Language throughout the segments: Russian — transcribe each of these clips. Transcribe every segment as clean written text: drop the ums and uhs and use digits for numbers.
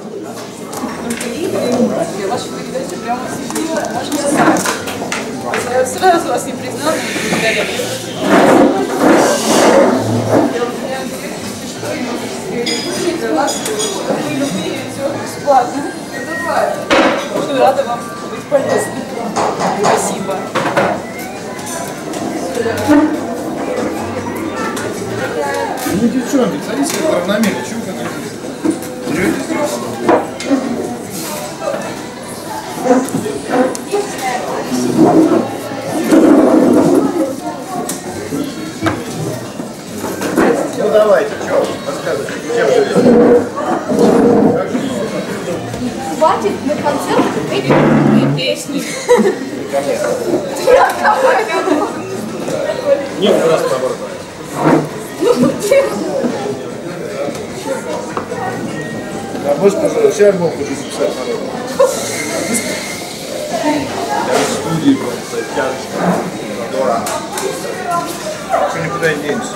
Вашу передачу прямо сидела аж часами. Я сразу вас не признала, но благодаря. Слушайте вас, что вы любые, все бесплатно. Очень рада вам быть полезной. Спасибо. Ну, девчонки, садитесь как равномерно. Чего вы как деретесь? Ну давайте, что, рассказывайте, чем живете? Хватит на концерт петь любые песни. Нет, раз наоборот. А можешь, пожалуйста, все альбом хочу записать народу. Я в студии просто тяночка. Дора. Все никуда не денешься.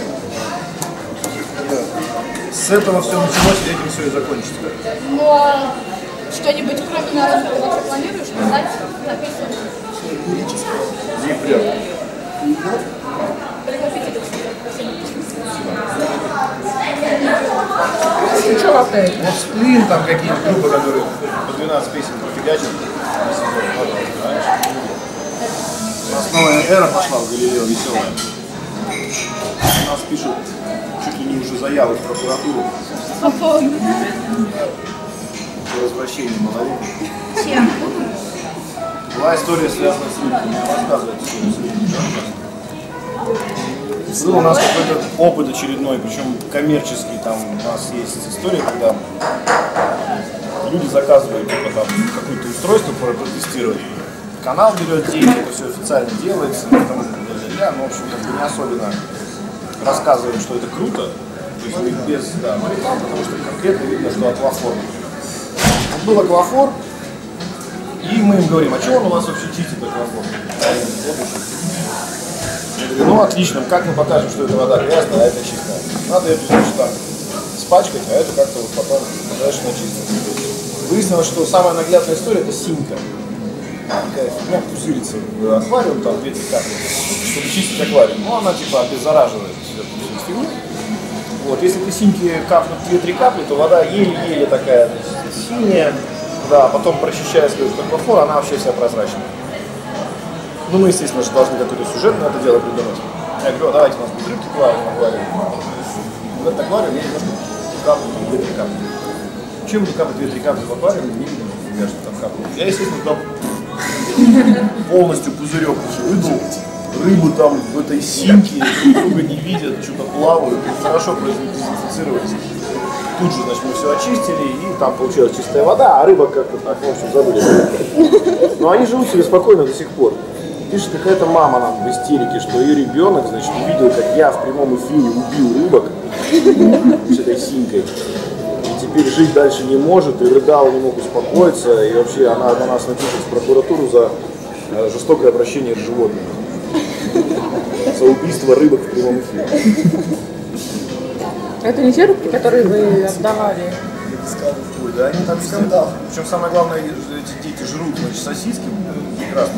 С этого все началось, и этим все и закончится. Но что-нибудь кроме народного вообще планируешь писать, записывать? Зипрет. Пригласите. Что лапает? Вот Сплин, там какие-то группы, которые по 12 песен профигачат. У нас новая эра пошла в Галилео веселая. У нас пишут чуть ли не уже заявы в прокуратуру по возвращению малолетних. Чем? Была история, связанная с рынком. Рассказывает историю с рынком. Был у нас какой-то опыт очередной, причем коммерческий. Там у нас есть история, когда люди заказывают типа, там, какое-то устройство протестировать. Канал берет деньги, это все официально делается. Потому что, ну, в общем, как бы не особенно рассказываем, что это круто. То есть без реклам, потому что конкретно видно, что аквафор. Вот был аквафор, и мы им говорим, а чего он у вас вообще чистит аквафор? Я говорю, ну отлично, как мы покажем, что это вода грязная, а это чистая? Надо эту, значит, так спачкать, а это как-то вот потом дальше начистить. Выяснилось, что самая наглядная история это синька. Такая фигня пузырится в аквариум, там 2-3 капли, чтобы чистить аквариум. Ну она типа обеззараживает эту фигню. Вот, если ты синьки капнут 2-3 капли, то вода еле-еле такая, значит, синяя. Да, потом прочищая свой аквафор, она вообще вся прозрачная. Ну, мы, естественно, же должны какой-то сюжет на это дело придумать. Я говорю, давайте у нас будет рыбки плавать в аквариуме. В этот аквариум я немножко капну, 2-3 капли. Чем буду капать 2-3 капли в аквариуме, не видно, например, что там капнут. Я, естественно, туда полностью пузырек выдул. Рыбу там в этой синьке друг друга не видят, что-то плавают. Хорошо продезинфицировались. Тут же, значит, мы все очистили, и там получилась чистая вода, а рыба как-то так, в общем, забыли. Но они живут себе спокойно до сих пор. Пишет какая-то мама нам в истерике, что ее ребенок, значит, увидел, как я в прямом эфире убил рыбок с этой синькой. И теперь жить дальше не может, и рыдал, не мог успокоиться, и вообще она на нас напишет в прокуратуру за жестокое обращение с животными. За убийство рыбок в прямом эфире. Это не те рыбки, которые вы отдавали? Ой, да они там скандал. Причем самое главное, эти дети жрут, значит, сосиски прекрасно.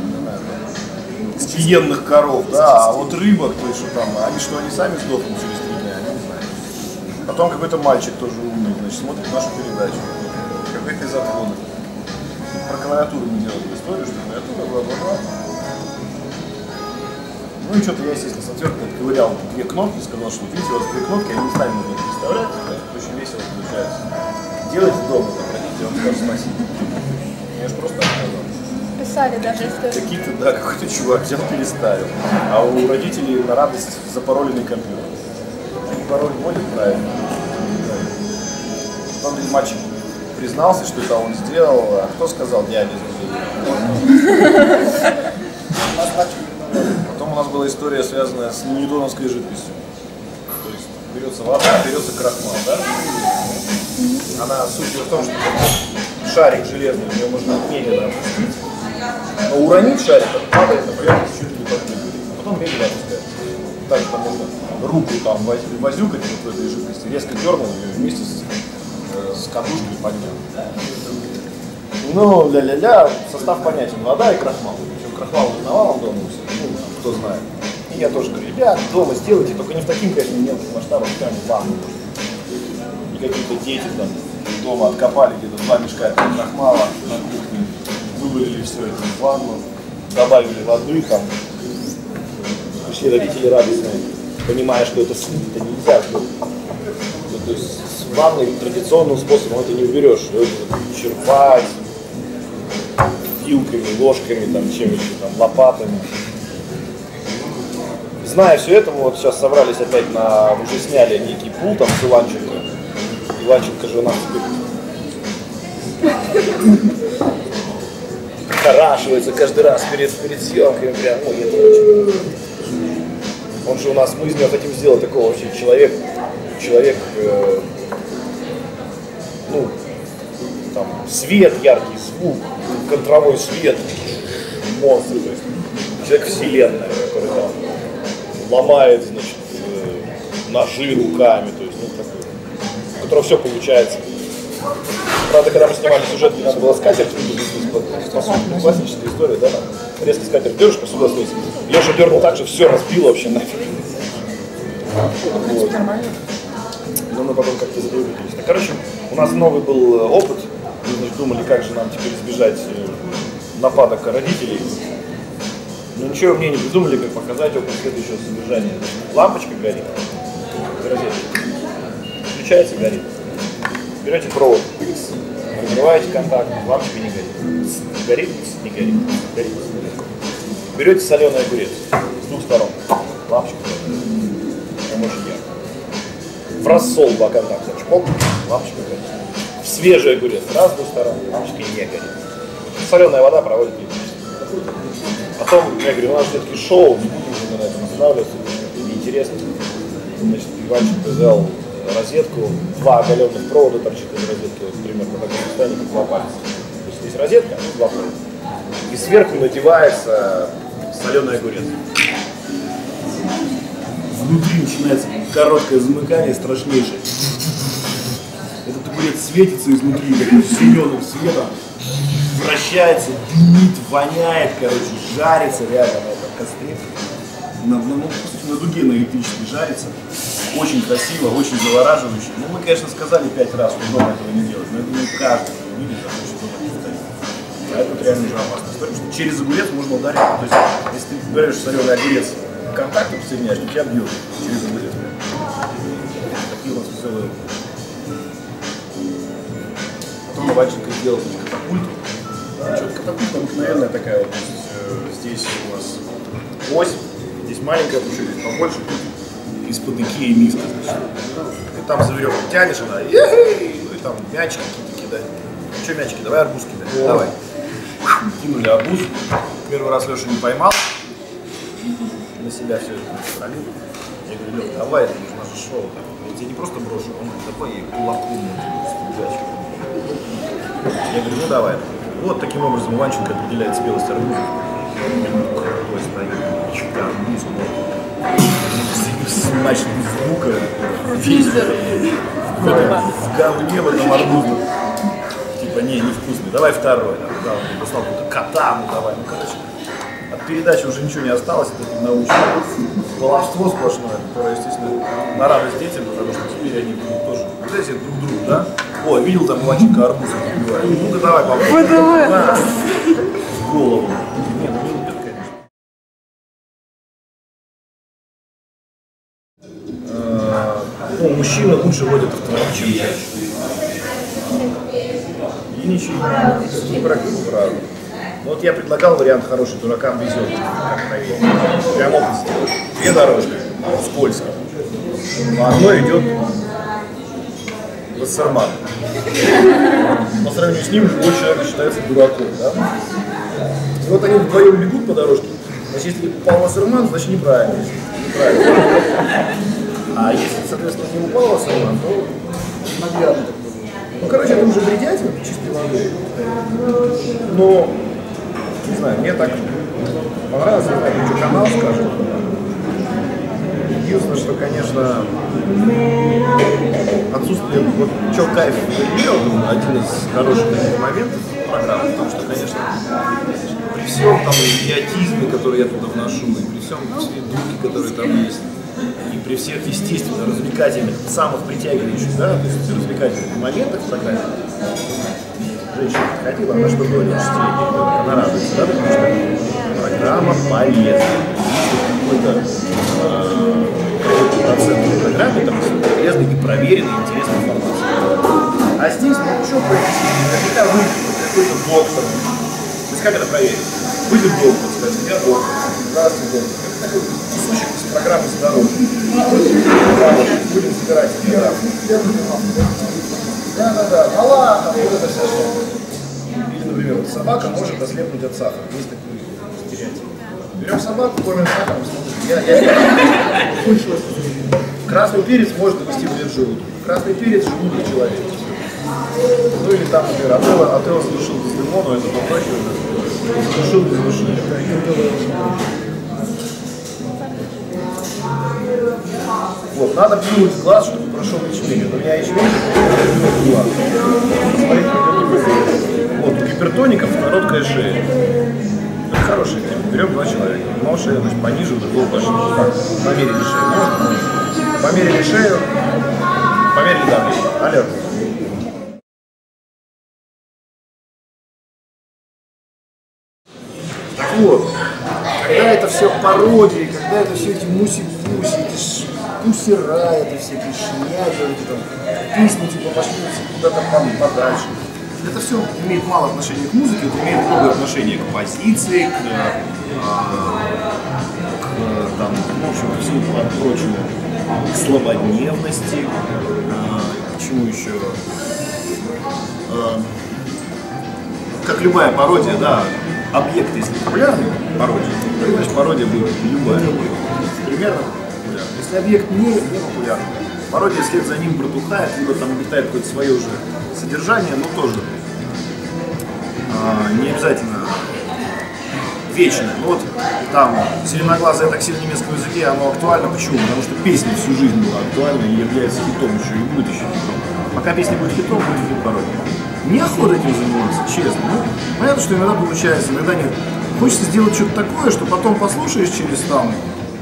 С гиенных коров, да, а вот рыбок, то есть, что там, они сами сдохнут через 3 дня, я не знаю. Потом какой-то мальчик тоже умный, значит, смотрит нашу передачу. Какой-то из отвода. Про клавиатуру не делали историю, что клавиатура, бла-бла-бла. Ну и что-то я, естественно, с отверткой отковырял 2 кнопки, сказал, что видите, вот 2 кнопки, они сами нужно представлять, очень весело получается. Делайте дома, заходите, я вам скажу спасибо. Я же просто отказал. Писали даже историю. Какие-то, да, какой-то чувак взял, переставил. А у родителей на радость запароленный компьютер. Они пароль вводят правильно. Потом мальчик признался, что это он сделал, а кто сказал дядя? Потом у нас была история, связанная с ньютоновской жидкостью. То есть берется вода, берется крахмал, да? Она, суть в том, что шарик железный, в него можно медленно опустить, но уронить шарик, он падает на поверхность чуть ли не подпрыгивает, а потом медленно опускает. Также там можно руку там возюкать вот в этой жидкости, резко дернул ее вместе с с кадушкой поднял. Ну, ля-ля-ля, состав понятен, вода и крахмал. Причем крахмал узнавал дома, ну, кто знает. И я тоже говорю, ребят, дома сделайте, только не в таким, конечно, мелких масштабах, прям ванну. И какие-то дети там дома откопали где-то 2 мешка крахмала на кухне, вывалили все это в ванну, добавили воды там. Пришли родители радостные, понимая, что это слить-то нельзя. Ну, то есть с ванной традиционным способом это не уберешь. Черпать вилками, ложками, там, чем-нибудь, там, лопатами. Зная все это, мы вот сейчас собрались опять уже сняли некий пул там с Иванченко. Иванченко же у нас харашивается каждый раз перед съемками. Прям, ну, это очень... Он же у нас, мы из него хотим сделать такого вообще человек, ну, там, свет яркий, звук, контровой свет, монстр, то есть человек вселенная, который там ломает, значит, ножи руками, то есть, ну, такой, у которого все получается. Правда, когда мы снимали сюжет, мне надо было скатерть выдернуть, по сути, классическая история, да, там, резко скатерть дернешь, посуда сносит. Леша дернул так, что все разбил вообще нафиг. Вот. Но мы потом как-то задвинулись. Короче, у нас новый был опыт. Мы, значит, думали, как же нам теперь избежать нападок родителей. Но ничего мне не придумали, как показать опыт следующего содержания. Лампочка горит. Включается, горит. Берете провод, разрываете контакт, лампочка не горит. Горит, не горит. Горит. Берете соленый огурец с двух сторон. Лампочка горит. Прям очень ярко. В рассол два контакта. Чпок, лампочка горит. В свежий огурец раз с двух сторон, лампочка не горит. Соленая вода проводит электричество. Потом, я говорю, у нас все-таки шоу, не будем уже на этом останавливаться, это неинтересно. Значит, Иванченко взял розетку, 2 оголенных провода торчит из розетки, вот, примерно в таком состоянии, как 2 пальца. То есть здесь розетка, 2 провода. И сверху надевается соленый огурец. Внутри начинается короткое замыкание, страшнейшее. Этот огурец светится изнутри таким зеленым светом, вращается, дымит, воняет, короче, жарится реально на этом костре. На дуге на электрической жарится. Очень красиво, очень завораживающе. Ну, мы, конечно, сказали 5 раз, что дома этого не делать, но это не каждый увидит, захочет дома не повторить. Поэтому это реально уже опасная история, что через огурец можно ударить. То есть, если ты говоришь, что соленый огурец контактом соединяешь, то тебя бьют через огурец. Такие у нас веселые. Потом Иванченко сделал катапульту. Катапульта обыкновенная такая вот. Здесь у нас ось, здесь маленькая, чуть побольше. Из-под Икеи миска, значит. И там за веревку тянешь, она, и там мячики какие-то кидать. Ну что мячики, давай арбуз кидай, давай. Кинули арбуз. Первый раз Леша не поймал. На себя все это контролил. Я говорю, Леша, давай, это наше шоу. Я тебе не просто брошу, он говорит, давай я кулаком удачу. Я говорю, ну давай. Вот таким образом Иванченко определяет спелость арбуза. Крутой стоит, чика арбуз. Значит, звука в говне в этом арбузе. Типа, не вкусный. Давай второй. Да, он послал какого-то кота, ну давай. Ну, короче, от передачи уже ничего не осталось, это научное баловство сплошное, которое, естественно, на радость детям, потому что теперь они будут тоже вот эти друг другу, да? О, видел там Иванченко арбуз убивает. Ну-ка давай, попробуй. На, в голову. Нет, ну не убьет, конечно. Ну, мужчины лучше водят автомобиль, чем женщины. И ничего, не правда. Вот я предлагал вариант хороший, дуракам везет, как проверить. Прям опыт сделать. 2 дорожки, скользко. По одной идет Вассерман. По сравнению с ним любой человек считается дураком, да? И вот они вдвоем бегут по дорожке. Значит, если упал Вассерман, значит неправильно. А если, соответственно, не упал Вассерман, то наглядно так было. Ну, короче, это уже бредятина, чистой воды. Но, не знаю, мне так понравилось, я знаю, что канал скажет. Единственное, что, конечно, отсутствие, вот что кайф один из хороших таких моментов программы, потому что, конечно, при всем там идиотизме, который я туда вношу, и при всем духе, который там есть, и при всех, естественно, развлекательных, самых притягивающих, да, то есть развлекательных моментах в программе, женщина ходила, она что говорит, она радуется, да, потому что программа полезна. Какой-то процент программы там полезной и проверенной, интересной информации. А здесь, ну что произойти? Наверняка выйдет какой-то доктор. То есть как это проверить? Выйдет доктор, скажет, я доктор. Здравствуйте, доктор. Это такой кусочек из программы здоровья. Будем собирать программу. Да. Мала, вот это вся штука. Или, например, собака может ослепнуть от сахара. Есть такой стереотип. Берем собаку, кормим сахаром, красный перец может довести вред желудку. Красный перец желудок человека. Ну или там, например, Ателло задушил без лимона, это попроще, задушил без души. Вот, надо плюнуть в глаз, чтобы прошел ячмень. У меня ячмень, в глаз. Вот, у гипертоников короткая шея. Это хорошая тема. Берем 2 человека. Одного шею, значит, пониже, другого пошли. Померили шею. Можно? Померили шею. Померили давление. Алло. Так вот, когда это все пародии, когда это все эти муси-пуси, эти пусера, это всякие шняги, эти там песни типа пошли куда-то подальше. Это все имеет мало отношения к музыке, это имеет много отношения к позиции, к там, в общем, ко всему прочему, к злободневности, к чему еще, как любая пародия, да, объект, если популярный пародия, то значит пародия будет любая, примерно популярная. Если объект не популярный, пародия вслед за ним протухает, либо там обретает какое-то свое уже содержание, но тоже не обязательно вечное. Ну вот там «Зеленоглазое такси» на немецком языке, оно актуально. Почему? Потому что песня всю жизнь была актуальна и является хитом еще, и будет еще хитом. Пока песня будет хитом, будет хит пародия. Неохота этим заниматься, честно. Ну, понятно, что иногда получается, иногда нет. Хочется сделать что-то такое, что потом послушаешь через там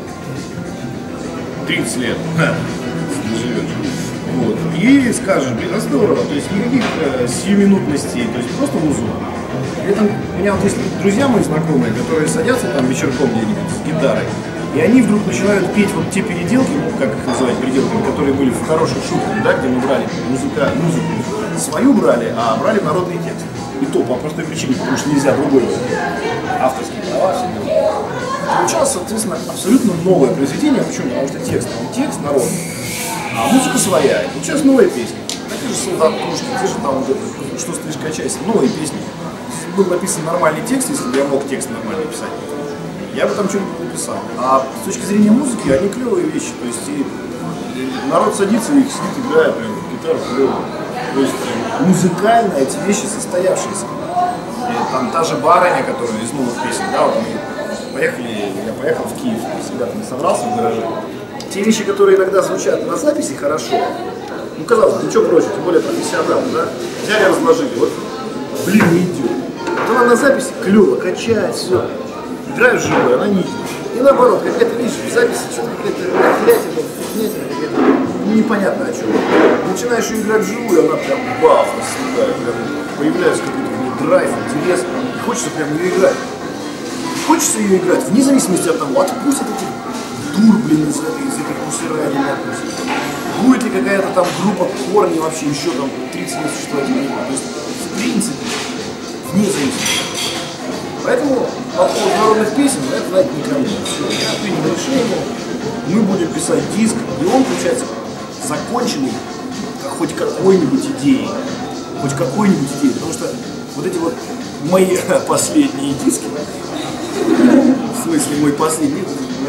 30 лет. Живешь. Вот. И скажешь, блин, а здорово, то есть никаких сиюминутностей, то есть просто музыка. При этом у меня вот есть друзья мои знакомые, которые садятся там вечерком где-нибудь с гитарой, и они вдруг начинают петь вот те переделки, ну как их называть переделками, которые были в хороших шутках, да, где мы брали музыку свою брали, а брали народный текст. И то по простой причине, потому что нельзя другой авторские права, все дела. Получалось, соответственно, абсолютно новое произведение. Почему? Потому что текст народный, а музыка своя. И получилась новая песня. Такие же солдат, те же там вот это, что стоишь, качайся, новые песни. Если был написан нормальный текст, если бы я мог текст нормально писать, я бы там что-нибудь написал. А с точки зрения музыки, они клевые вещи. То есть и народ садится и сидит, играет прям гитару клевую. То есть музыкально эти вещи состоявшиеся. И там та же барыня, которая из новых песен, да, вот мы я поехал в Киев, с ребятами собрался в гараже. Те вещи, которые иногда звучат на записи хорошо, ну казалось бы, ничего проще, тем более профессионалы, да, взяли, разложили, вот, блин, не идет. Вот она на записи клево, качает, все. Играешь живой, она не идет. И наоборот, какая-то, видишь, в записи что-то какая-то какая-то непонятно о чем. Начинаешь ее играть вживую, она прям баф, расцветает, прям появляется какой-то драйв, интерес, и хочется прям ее играть. Хочется ее играть, вне зависимости от того, отпустят этих дур, блин, из этих пусера или не отпустят. Будет ли какая-то там группа корни вообще еще там 30 лет существовать или нет. То есть, в принципе, вне зависимости. Поэтому по поводу народных песен, это знать никому. Все, я принял решение, мы будем писать диск, и он, получается, законченный хоть какой-нибудь идеей. Хоть какой-нибудь идеей. Потому что вот эти вот мои последние диски, в смысле мой последний,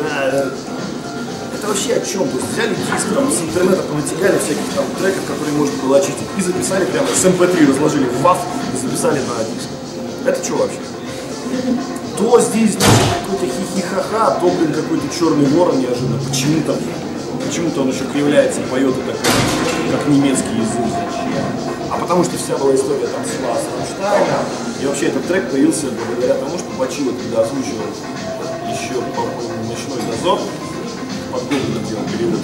это вообще о чем? То есть взяли диск, там, с интернета понатягали всяких там треков, которые можно было очистить, и записали прямо с MP3, разложили в WAV и записали на диск. Это что вообще? То здесь какой-то хихихаха, то, блин, какой-то черный ворон неожиданно. Почему-то он еще кривляется, поет это как немецкий язык. А потому что вся была история там с Рамштайном. И вообще этот трек появился благодаря тому, что Бачило тогда озвучивал еще, по-моему, «Ночной дозор». Под Гоблином делал перевод.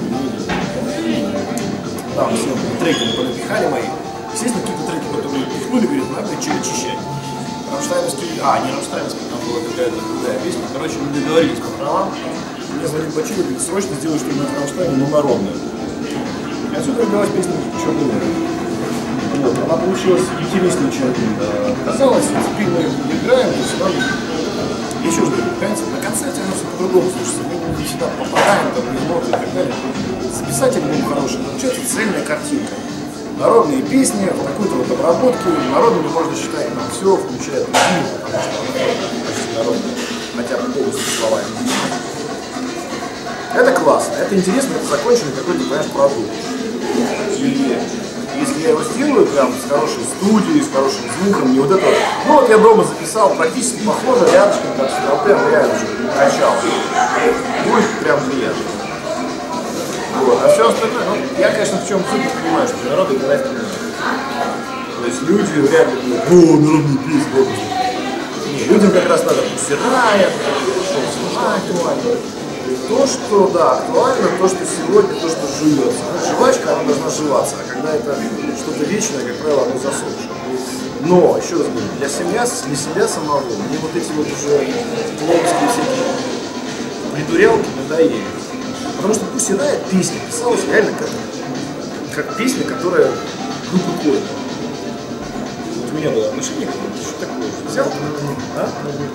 Там все треки понапихали мои. Естественно, какие-то треки, которые пихнули, говорят, надо что очищать. Рамштайновский, не Рамштайновский, там была какая-то другая песня. Короче, мы договорились по правам. Мне звонит Бачило, говорит, срочно сделай что-нибудь в Рамштайне, но народное. И отсюда родилась песня «Черный ворон». Вот, она получилась интереснее, чем казалось. Теперь мы играем, и сюда. Я еще раз говорю, на концерте оно все по-другому слушается. Мы не всегда попадаем, там, не смотрим и так далее. Записать альбом хороший, получается цельная картинка. Народные песни в такой-то вот обработке. Народными можно считать нам все, включая другие, потому что она почти народная, хотя бы полностью словами. Это классно, это интересно, это законченный какой-то, понимаешь, продукт. И если я его сделаю прям с хорошей студией, с хорошим звуком, не вот это вот, ну вот я дома записал, практически похоже, рядышком, как с ЛП, реально уже качал. Будет прям приятно. Вот. А все остальное, ну, я, конечно, в чем суть понимаю, что народ играет в кино. То есть люди вряд ли думают, о, народный песня, нет, людям как раз надо Пусирая, что актуально. То, что, да, актуально, то, что сегодня, то, что живется. Жвачка, она должна жеваться, а когда это что-то вечное, как правило, оно засохшее. Но, еще раз говорю, для себя самого, мне вот эти вот уже клоунские всякие придурялки надоели. Потому что Пусирая песня писалась реально как песня, которая группа Корни. Вот у меня было отношение к этому, что такое, взял? А?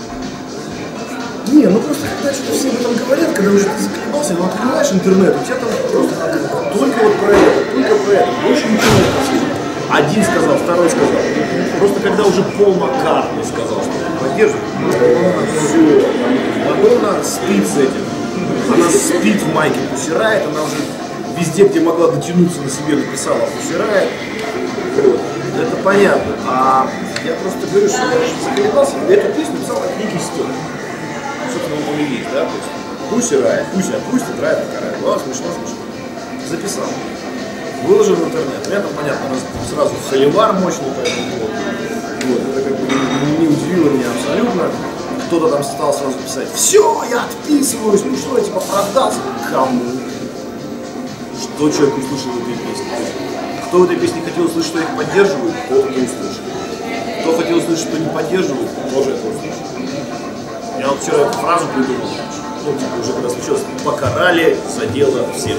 Не, ну просто когда что-то все об этом говорят, когда уже ты заколебался, но открываешь интернет, у тебя там просто только вот про это, больше ничего не. Один сказал, второй сказал. Просто когда уже Пол Маккартни сказал, что он поддерживает, все, Мадонна спит с этим. Она спит в майке Пусирает, она уже везде, где могла дотянуться, на себе написала Пусирает. Вот. Это понятно. А я просто говорю, что я уже заколебался, и эту песню писал как некий стёб. Собственно, он и есть, да, то есть Пусирает, пусть опустит, рает, карает. Было смешно. Записал. Выложил в интернет. При этом, понятно, сразу холивар мощный по этому поводу. Вот, это как бы не удивило меня абсолютно. Кто-то там стал сразу писать, все, я отписываюсь, ну что, я типа продался. Кому? Что человек услышал в этой песне? Кто в этой песне хотел услышать, что их поддерживают, тот не услышал. Кто хотел услышать, что не поддерживают, тоже это услышал. Я вот вчера эту фразу придумал, ну, типа, уже когда случилось, покарали за дело всех.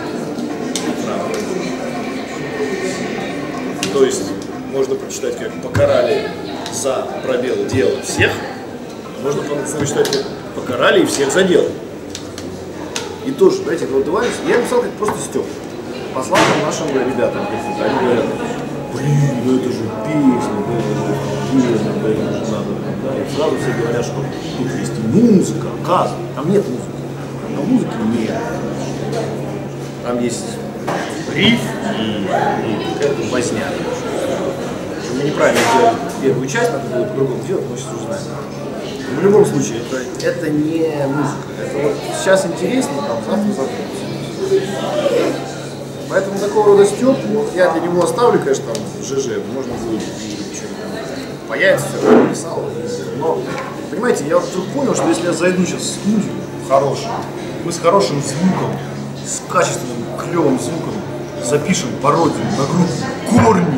То есть, можно прочитать, как покарали за пробел дела всех, можно прочитать, как покарали и всех за дело. И тоже, знаете, вот давайте, я написал как просто стёб. Послал там нашим ребятам, они говорят, блин, ну это же песня, да, это же надо. Да, и сразу все говорят, что тут есть музыка, оказывается. Там нет музыки. Там музыки нет. Там есть риф и какая-то возня. Мы неправильно сделали первую часть, надо было по-другому делать, но сейчас уже знаем. Но в любом случае, это не музыка. Это вот сейчас интереснее, там завтра задуматься. Поэтому такого рода стёб, я для него оставлю, конечно, там ЖЖ, можно будет что-нибудь появится, все написал. Но, понимаете, я вдруг понял, что если я зайду сейчас в студию хорошую, мы с хорошим звуком, с качественным, клевым звуком запишем пародию на группу Корни,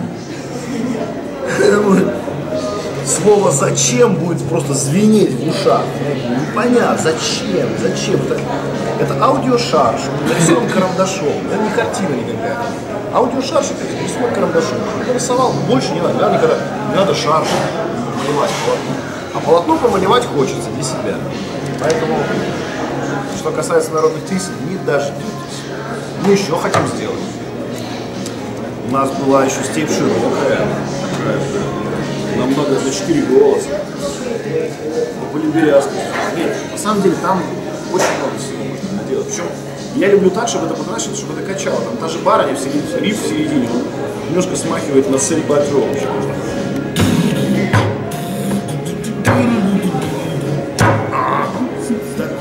слово «зачем» будет просто звенеть в ушах. Непонятно, зачем. Это аудиошарш, нарисован карандашом. Это не картина никакая. Аудиошарш это нарисован карандашом. Я нарисовал, больше не надо. Не надо шарш малевать полотно. А полотно помалевать хочется для себя. Поэтому, что касается народных песен, не дождитесь. Мы еще хотим сделать. У нас была еще степь широкая, намного на 4 голоса. Мы были березки. Нет, на самом деле там очень много всего можно наделать. Причем я люблю так, чтобы это подначилось, чтобы это качало. Там та же барыня в середине, риф в середине, немножко смахивает на сальбатрон.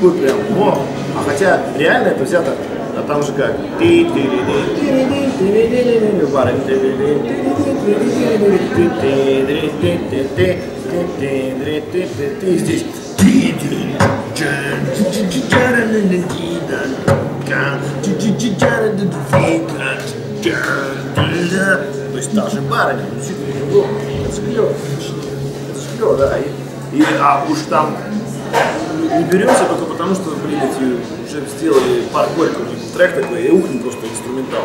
такой прям, о, а хотя реально это взято, а там же как. И здесь. То есть та же барыня, это же клево, да. А уж там не беремся только потому, что, блин, эти уже сделали парк Горького, трек такой, и ухнем просто инструментал.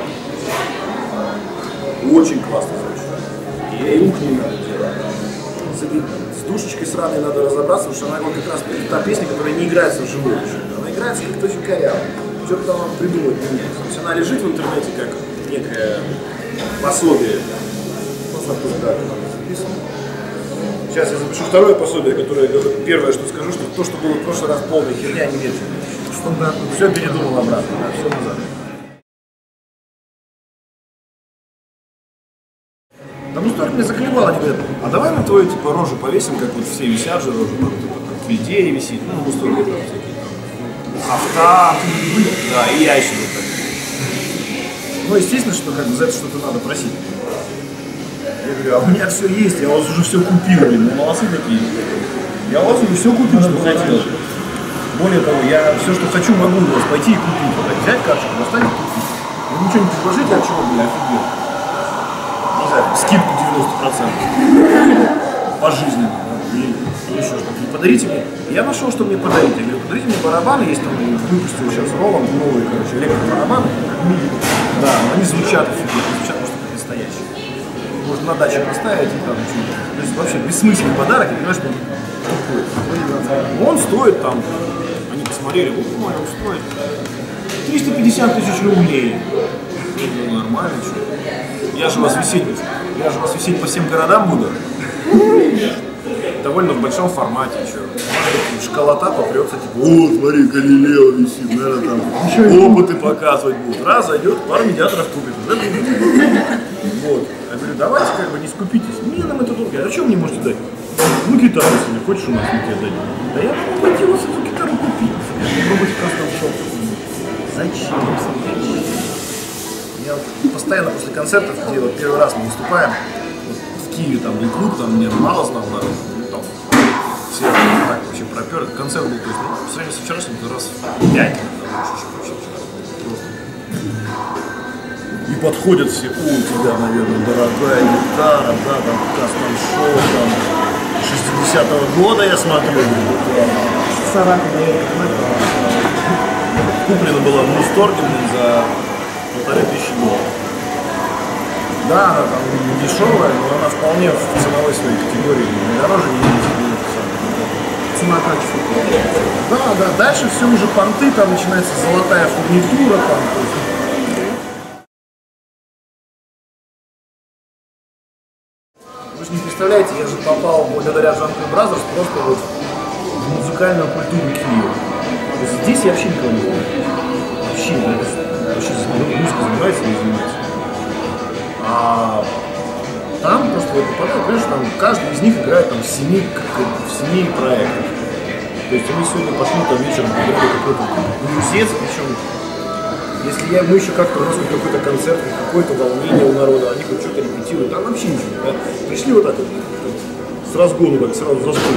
Очень классно звучит. И ухнем надо делать. С душечкой сраной надо разобраться, потому что она вот как раз та песня, которая не играется вживую. Она играется как-то очень коряво. Что-то там надо придумать. То есть она лежит в интернете как некое пособие. Сейчас я запишу второе пособие, которое первое, что скажу, что то, что было в прошлый раз полная херня, не верьте. Все передумал обратно, да, все назад. Да ну столько меня заклевал, они говорят, а давай мы твою типа рожу повесим, как вот все висят же рожу, там типа там Квильдея висит, ну столько там всякие там. Авто, да, и я еще вот так. Ну естественно, что как бы за это что-то надо просить. Я говорю, а у меня все есть, я у вас уже все купил, блин, ну молодцы такие. Я у вас уже все купил, что хотел. Более того, я все, что хочу, могу у вас пойти и купить. Вот так взять карточку, достать и купить. Вы ничего не предложите, от чего, бля, офигел. Не знаю, скидку 90%. Пожизненно, да, или еще что-то. Подарите мне. Я нашел, что мне подарить. Я говорю, подарите мне барабаны, есть там, выпустил сейчас Роланд, новые, короче, электробарабаны. Да, они звучат офигенно, звучат просто как настоящие. Можно на даче поставить и там что-то. То есть вообще бессмысленный подарок, и понимаешь, что он тупой. Он стоит там, они посмотрели, вот он стоит 350 тысяч рублей. Ну, нормально, что? Я же вас висеть по всем городам буду. Довольно в большом формате еще. Школота попрется, типа, о, смотри, Галилео висит, наверное, там опыты показывать будут. Раз зайдет, пару медиаторов купит. Вот. Я говорю, давайте как бы не скупитесь. Мне нам это долго. А что вы мне можете дать? Ну, гитару, если не хочешь у нас, мы тебе дадим. Да я могу пойти вас эту гитару купить. Попробуйте кастом-шоп. Зачем? Я вот постоянно после концертов, где вот первый раз мы выступаем, вот в Киеве там был клуб, там мне мало знал народ, там все так вообще пропер. Концерт был, то есть, ну, по сравнению с вчерашним, раз в 5, вообще и подходят все, у тебя, наверное, дорогая гитара, да, там кастом-шоу, там 60-го года я смотрю. Куплена была в Мусторге за 1500 долларов. Да, она там не дешевая, но она вполне в ценовой своей категории, не дороже, не цена качества. Да, дальше все уже понты, там начинается золотая фурнитура, там, то есть. Вы же не представляете, я же попал благодаря Jungle Brothers просто вот в музыкальную культуру Киева. То есть здесь я вообще никого не знаю. Вообще музыкой занимается, не занимается. А там просто вот попадаю, понимаешь, там каждый из них играет там в 7 проектах. То есть они сегодня пошли там вечером играли какой-то блюзец, причем если мы еще как-то, у нас какой-то концерт, какое-то волнение у народа, они хоть что-то репетируют, там вообще ничего. Да? Пришли вот так вот, с разгону, так сразу за стол,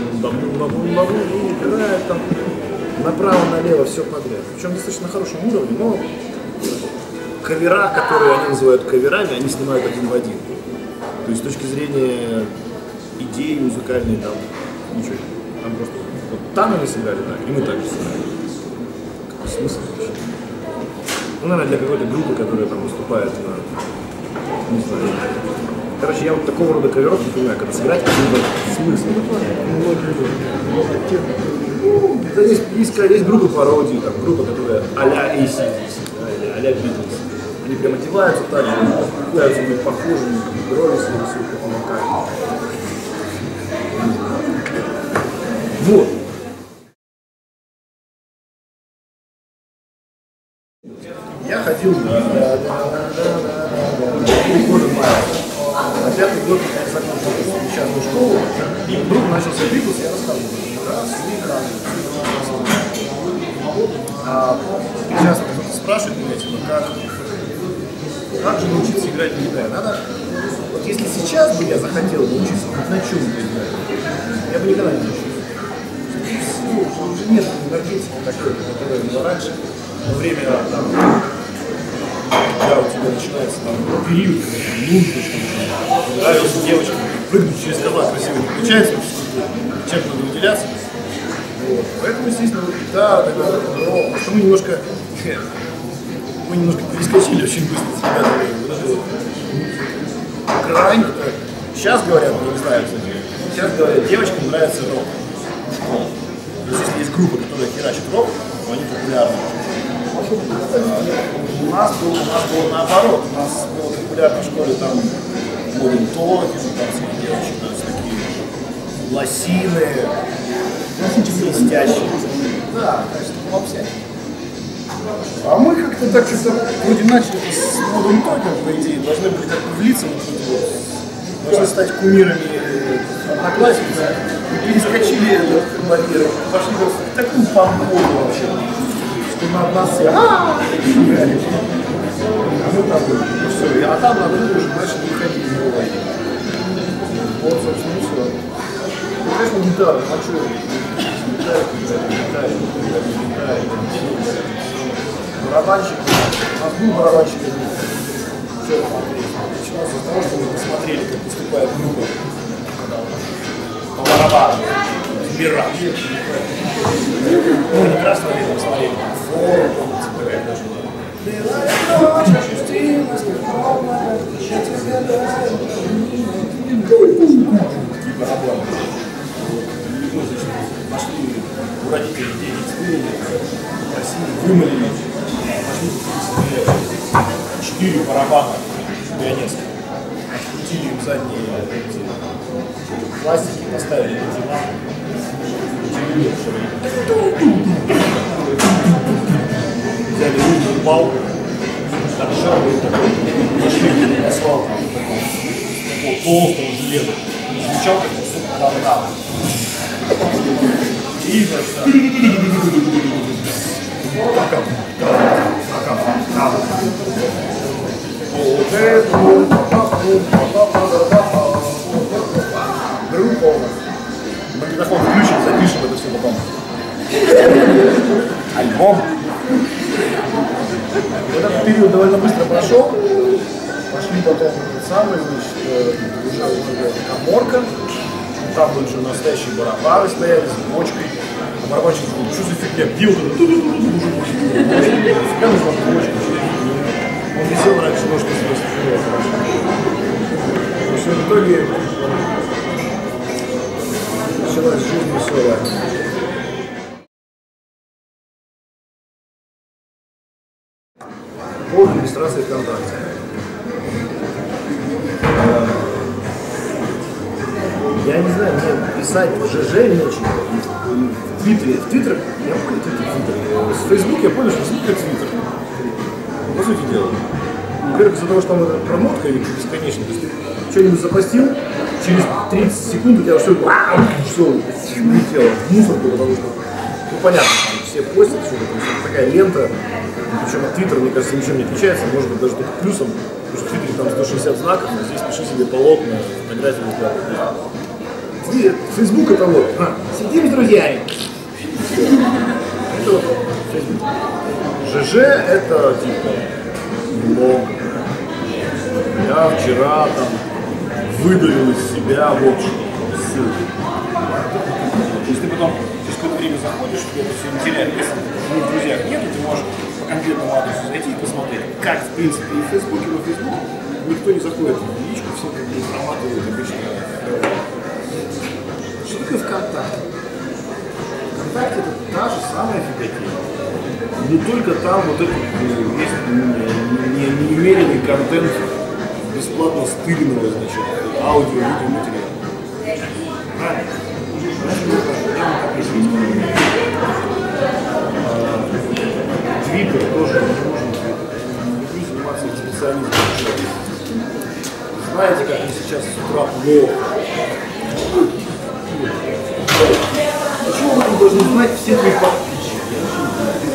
играют там направо-налево, все подряд. Причем достаточно на хорошем уровне, но кавера, которые они называют каверами, они снимают один в один. То есть с точки зрения идеи музыкальной там ничего. Там просто вот там они сыграли так, и мы так же сыграли. Какой смысл вообще? Ну, наверное, для какой-то группы, которая там выступает на, не знаю. Короче, я вот такого рода каверов не понимаю, когда сыграть какой-то смысл. Есть группы пародии, там, группа, которая а-ля AC/DC, да, или а-ля Beatles. Они прям одеваются так же, пытаются быть похожими, брови себе рисуют, как на вот. Я ходил на 3 года на 5-й год я закончил частную школу, и вдруг начался Битлз, я рассказывал. Раз, и Часто кто-то спрашивает меня, типа, как же научиться играть на гитаре? Надо, вот если сейчас бы я захотел научиться хоть на чем-то играть, я бы никогда не научился. Уже нет энергетики такой, которая была раньше, во время, там, когда у тебя начинается там период, нужно, чтобы нравилась девочка, прыгнуть через козла красиво не получается, чем надо выделяться. Вот. Поэтому, естественно, да, тогда, но что мы немножко перескочили очень быстро с ребятами. Вот это вот грань. Сейчас говорят, я не знаю, кстати, сейчас говорят, девочкам нравится рок в школе. То есть, если есть группа, которая херачит рок, то они популярны. У нас было наоборот. У нас было популярно в школе там Modern Talking, там всякие девочки, у нас такие лосины, блестящие. Да, конечно, попсять. А мы как-то так что-то вроде начали с Modern Talking, по идее, должны были как-то влиться в это вот, должны стать кумирами одноклассников, перескочили этот барьер, пошли в такую помолвку вообще, что над нас все а мы там были, ну все, а там надо уже дальше не ходили. Вот, собственно, и все. Ну, конечно, гитара, а что? Гитара. Барабанщик, у нас был барабанщик, что начиналось с того, что мы посмотрели, как выступает группа по барабану, Мира. Ну, не красного лета посмотрели, форум, помните, такая даже была. Нашли у родителей денег, просили, вымолили, нашли 4 барабана пионерских, открутили им задние пластики, поставили на диван, взяли ручную палку, шаршавый такой, нашли асфальт, такого толстого железа, звучал как кусок говна. И магнитофон включим, запишем это все потом. Альбом. Вот этот период довольно быстро прошел. Пошли потом этот самый, значит, уже каморка. Там были уже настоящие барабаны стояли с бочкой. А барабанщик сказал, что за фигня? Где вот это? Фига нужна бочка. Он висел раньше, может, но все в итоге началась жизнь веселая. По регистрации ВКонтакте. Я не знаю, мне писать в ЖЖ нечего. В Твиттере. В Твиттер, я понял, Твиттер. С Фейсбук я понял, что Фейсбук это Твиттер. По сути дела. Во-первых, из-за того, что там эта промотка бесконечная. То есть ты что-нибудь запостил, через 30 секунд у тебя все улетело в мусорку, потому что, ну понятно, все постят что-то, то есть это такая лента. Причем от Твиттера, мне кажется, ничем не отличается, может быть даже только плюсом, потому что в Твиттере там 160 знаков, а здесь пиши себе полотна, фотографии выкладывай. Фейсбук это вот, сидим с друзьями. Это вот Фейсбук. ЖЖ это типа блог. Я вчера там выдавил из себя вот ссылку. Если ты потом через какое-то время заходишь, тебе это все интересно. Если в друзьях нету, ты можешь по конкретному адресу зайти и посмотреть, как в принципе и в Фейсбуке, но в Фейсбук никто не заходит в личку, все как бы проматывают обычно. Что такое ВКонтакте? ВКонтакте это та же самая фиготень. Но только там вот этот есть неумеренный контент бесплатно стыренного, значит, аудио, видео материала. Правильно? Твиттер тоже не нужен. Не люблю заниматься этим специализмом. Знаете, как мне сейчас с утра плохо? Почему вы должны знать все твои подписчики?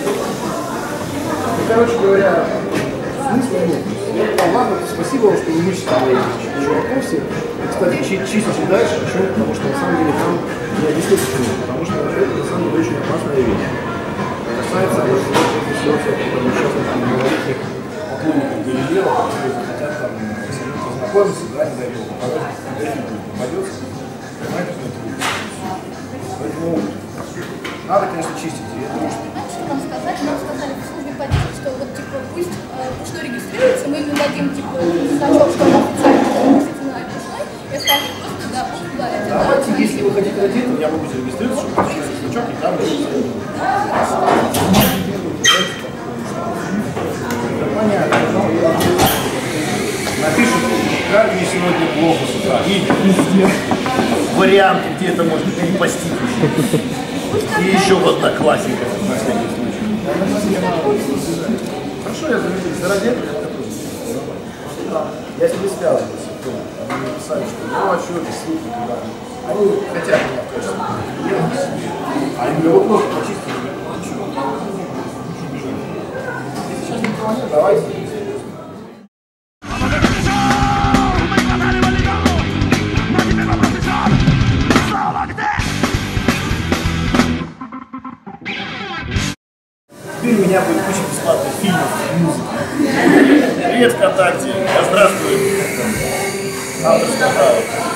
короче говоря, смысла нет. Ладно, спасибо вам, что вы вычислили чуваков всех. И, кстати, чистите дальше. Почему? Потому что на самом деле там не объясню почему. Потому что это на самом деле очень опасная вещь. Касается всего всяких несчастных малолетних поклонников Галилео, которые хотят там познакомиться, да, не дай бог, попадется. Понимаете, что это будет? Поэтому надо, конечно, чистить. И это может... Что нам сказали? Нам сказали в службе поддержки, что вот типа пусть пушной регистрируется, мы ему дадим типа значок, что он официально пушной, и скажем просто да, пусть ударит. Давайте, если вы хотите один, я могу зарегистрироваться, чтобы получить значок, и там понятно. Напишут, как мне сегодня плохо с утра. И варианты, где это можно перепостить еще. И еще в одноклассниках на всякий случай. Хорошо, я заради этого я себе связывался. Они написали, что ну а что это ссылки туда. Они хотят меня в качестве клиента, а им его просто почистили. Если сейчас никого нет, давайте. Теперь у меня будет куча бесплатных фильмов и музыки. Привет, ВКонтакте. Да здравствует. Авторская права.